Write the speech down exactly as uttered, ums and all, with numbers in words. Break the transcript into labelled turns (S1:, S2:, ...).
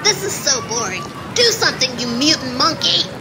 S1: This is so boring. Do something, you mutant monkey.